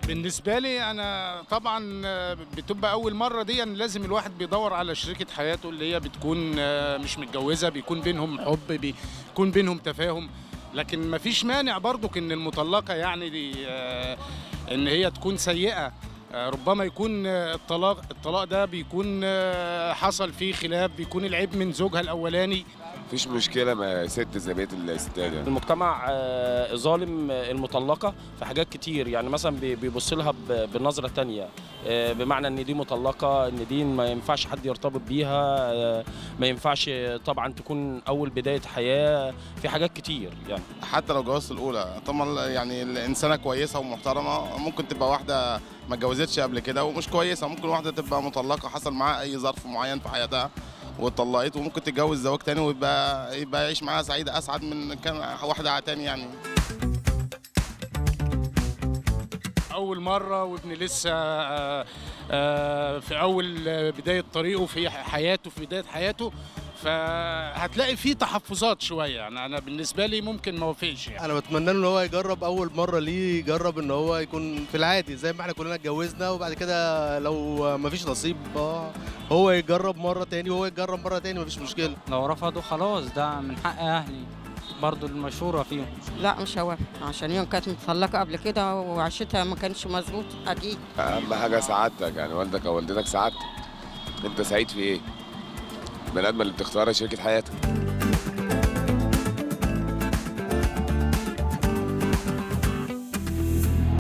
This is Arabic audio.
بالنسبة لي أنا طبعا بتبقى أول مرة دي لازم الواحد بيدور على شريكة حياته اللي هي بتكون مش متجوزة، بيكون بينهم حب، بيكون بينهم تفاهم. لكن مفيش مانع برضك إن المطلقة يعني دي إن هي تكون سيئة. ربما يكون الطلاق ده بيكون حصل فيه خلاف، بيكون العيب من زوجها الأولاني. مفيش مشكله، ما ست زي بقيه الستات يعني. المجتمع ظالم المطلقه في حاجات كتير، يعني مثلا بيبص لها بنظره تانية، بمعنى ان دي مطلقه، ان دي ما ينفعش حد يرتبط بيها، ما ينفعش طبعا تكون اول بدايه حياه، في حاجات كتير يعني. حتى لو جوازت الاولى طبعا يعني الانسانه كويسه ومحترمه، ممكن تبقى واحده ما اتجوزتش قبل كده ومش كويسه، ممكن واحده تبقى مطلقه حصل معاها اي ظرف معين في حياتها واتطلقت، وممكن تتجوز زواج تاني ويبقى يعيش معاها سعيده اسعد من كان واحده تاني يعني. أول مرة وابني لسه في أول بداية طريقه في حياته، في بداية حياته، فهتلاقي فيه تحفظات شوية. يعني أنا بالنسبة لي ممكن ما وافقش يعني. أنا بتمنى له إن هو يجرب أول مرة ليه، يجرب إن هو يكون في العادي زي ما إحنا كلنا اتجوزنا، وبعد كده لو مفيش نصيب هو يجرب مرة تاني وهو يجرب مرة تاني، مفيش مشكلة. لو رفضوا خلاص ده من حق أهلي برضو المشورة فيهم. لا مش هوافق، عشان هي كانت متطلقة قبل كده وعيشتها ما كانش مظبوط أكيد. اهم حاجه سعادتك، يعني والدك او والدتك سعادتك. انت سعيد في ايه؟ البني ادم اللي بتختارها شريكه حياتك.